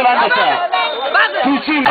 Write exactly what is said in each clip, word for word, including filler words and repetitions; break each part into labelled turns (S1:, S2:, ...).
S1: الهندسة تسيب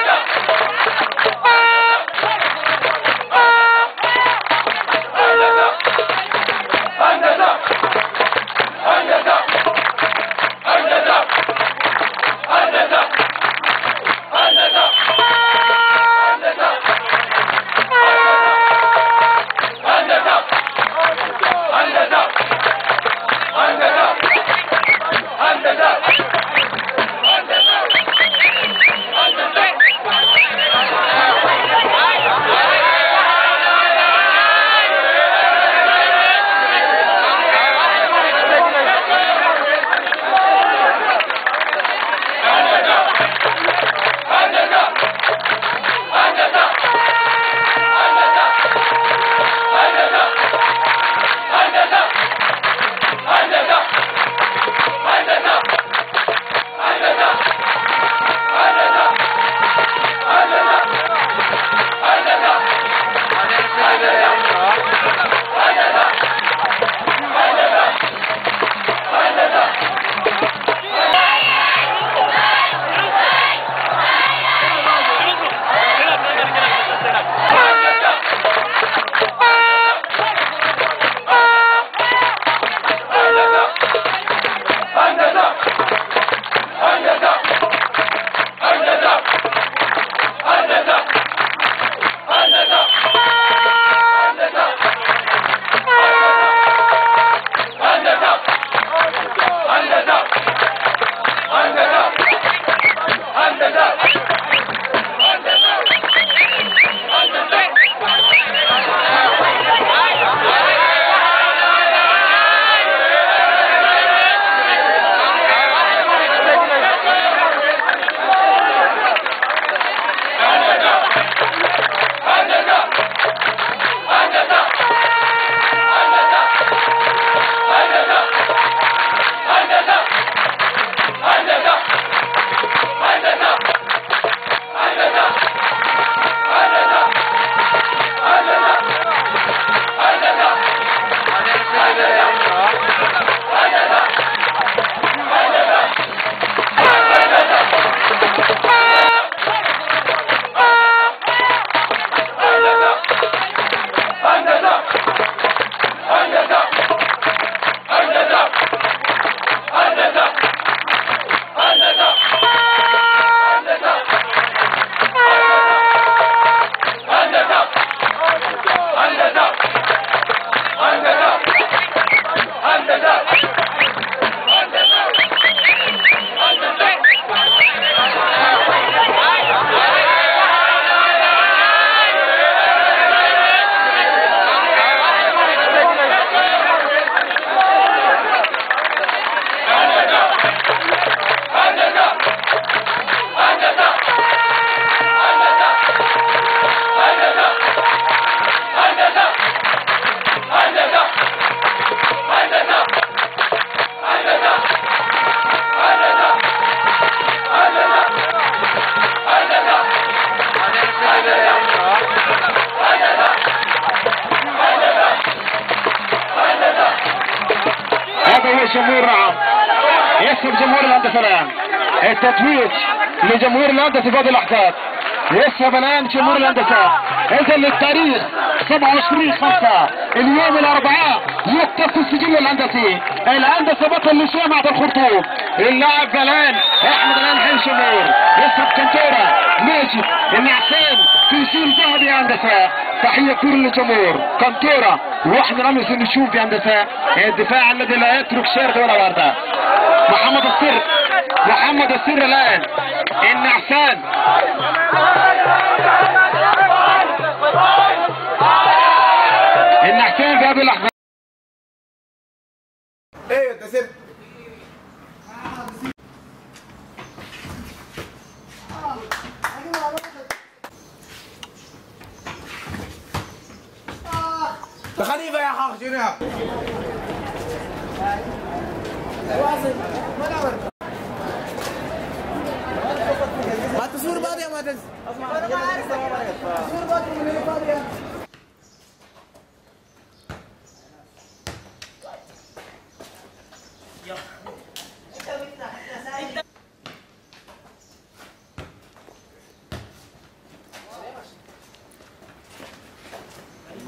S1: جمهور نعم يسحب جمهور الهندسة الآن التتويج لجمهور الهندسة في هذه اللحظات يسحب الآن جمهور الهندسة. إذا للتاريخ سبعة وعشرين خمسة اليوم الأربعاء يكتب في السجل الهندسي الهندسة بطل لجامعة الخرطوم. اللاعب الآن أحمد الآن حي جمهور يسحب كنتورة ماجد النعسان في جيل ذهبي يا هندسة. تحية كل الجمهور كنتورة واحنا رمز نشوف يا هندسة الدفاع الذي لا يترك شارد ولا واردة. محمد السر محمد السر الآن النعسان النعسان في هذه اللحظة.
S2: ايه التصوير خليفة يا حاج شنو ما تصور بعض يا معتز انا ما عارف تصور بعض من فاضيه.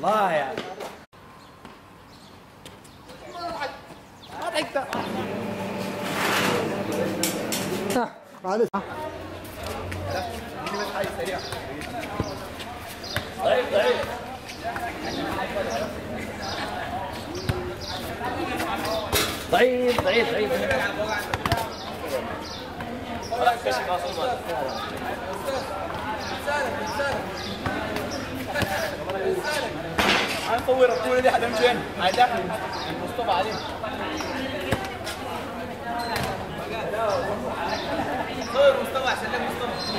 S2: الله يعني ما ضحكت معلش طيب طيب ضعيف ضعيف ضعيف هنصور الطولة دي حتمشي هنا هيدخل مصطفى عليه صور مصطفى عشان لك مصطفى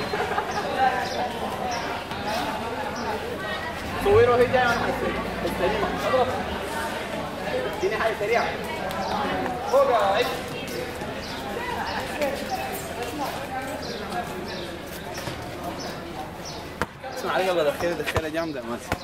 S2: صوره هي جايه وانا السريع اضرب اديني حاجه سريعه فوق يا عيد اسمع عليك ابغى ادخلها دخله جامده ماسك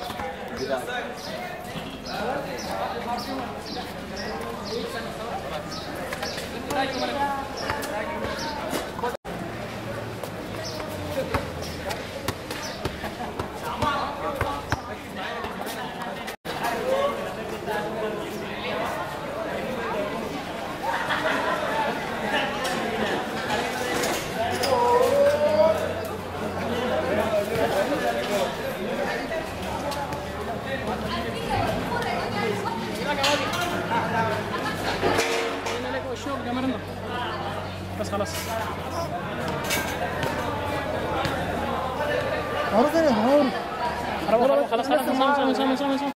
S3: بس خلاص
S2: معروف انا معروف
S3: خلاص خلاص خلاص